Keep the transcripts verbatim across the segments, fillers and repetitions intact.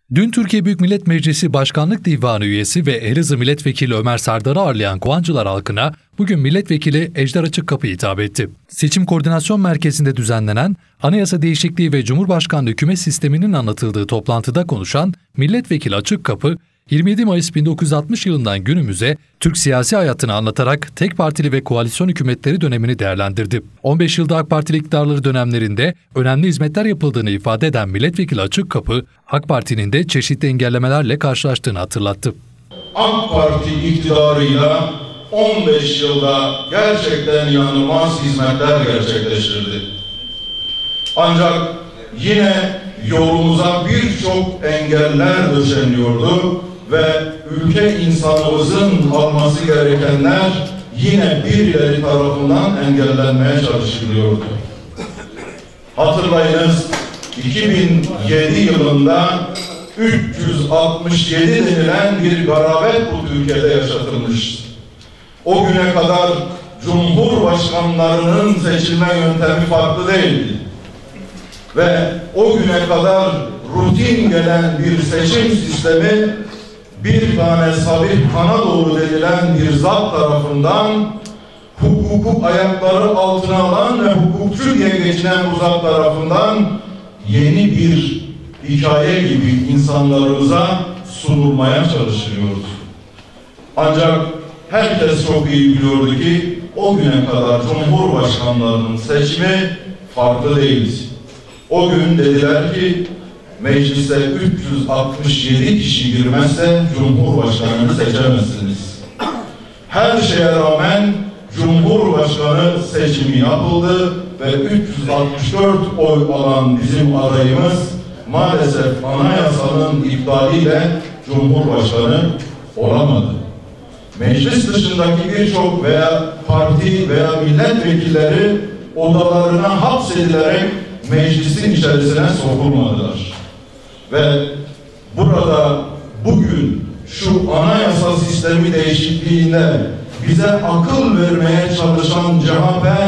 Dün Türkiye Büyük Millet Meclisi Başkanlık Divanı üyesi ve Elazığ Milletvekili Ömer Serdar'ı ağırlayan Kovancılar halkına bugün Milletvekili Ejder Açıkkapı hitap etti. Seçim Koordinasyon Merkezi'nde düzenlenen Anayasa Değişikliği ve Cumhurbaşkanlığı Hükümet Sistemi'nin anlatıldığı toplantıda konuşan Milletvekili Açıkkapı, yirmi yedi Mayıs bin dokuz yüz altmış yılından günümüze Türk siyasi hayatını anlatarak tek partili ve koalisyon hükümetleri dönemini değerlendirdi. on beş yılda AK Partili iktidarları dönemlerinde önemli hizmetler yapıldığını ifade eden Milletvekili Açıkkapı, AK Parti'nin de çeşitli engellemelerle karşılaştığını hatırlattı. AK Parti iktidarıyla on beş yılda gerçekten inanılmaz hizmetler gerçekleştirdi. Ancak yine yolumuza birçok engeller döşeniyordu ve ülke insanımızın alması gerekenler yine birileri tarafından engellenmeye çalışılıyordu. Hatırlayınız, iki bin yedi yılında üç yüz altmış yedi denilen bir garabet bu Türkiye'de yaşatılmıştı. O güne kadar Cumhurbaşkanlarının seçilme yöntemi farklı değildi. Ve o güne kadar rutin gelen bir seçim sistemi bir tane Sabih Kanadoğlu denilen bir zat tarafından hukuku ayakları altına alan ve hukukçu diye geçinen bu zat tarafından yeni bir hikaye gibi insanlarımıza sunulmaya çalışılıyordu. Ancak herkes çok iyi biliyordu ki o güne kadar Cumhurbaşkanlarının seçimi farklı değildi. O gün dediler ki meclise üç yüz altmış yedi kişi girmezse Cumhurbaşkanını seçemezsiniz. Her şeye rağmen Cumhurbaşkanı seçimi yapıldı ve üç yüz altmış dört oy alan bizim adayımız maalesef anayasanın iptaliyle Cumhurbaşkanı olamadı. Meclis dışındaki birçok veya parti veya milletvekilleri odalarına hapsedilerek meclisin içerisine sokulmadılar. Ve burada bugün şu anayasa sistemi değişikliğinde bize akıl vermeye çalışan C H P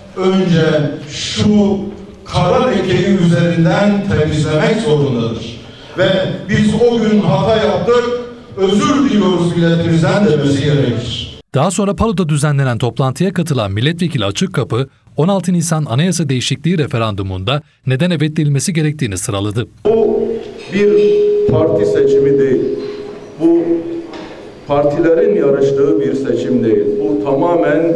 önce şu kara lekeyi üzerinden temizlemek zorundadır. Ve biz o gün hata yaptık, özür diliyoruz milletimizden demesi gerekir. Daha sonra Palu'da düzenlenen toplantıya katılan Milletvekili Açıkkapı, on altı Nisan Anayasa Değişikliği referandumunda neden evet denilmesi gerektiğini sıraladı. Bu bir parti seçimi değil. Bu partilerin yarıştığı bir seçim değil. Bu tamamen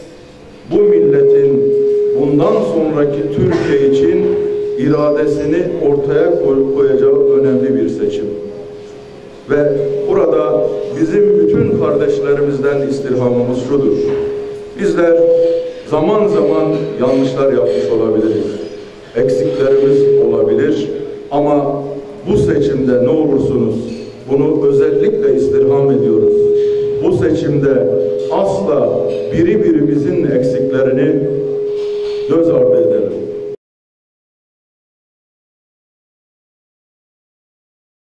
bu milletin bundan sonraki Türkiye için iradesini ortaya koyacağı önemli bir seçim. Ve burada bizim bütün kardeşlerimizden istirhamımız şudur. Bizler zaman zaman yanlışlar yapmış olabiliriz. Eksiklerimiz olabilir. Ama bu seçimde ne olursunuz bunu özellikle istirham ediyoruz. Bu seçimde asla biri birimizin eksiklerini göz ardı edelim.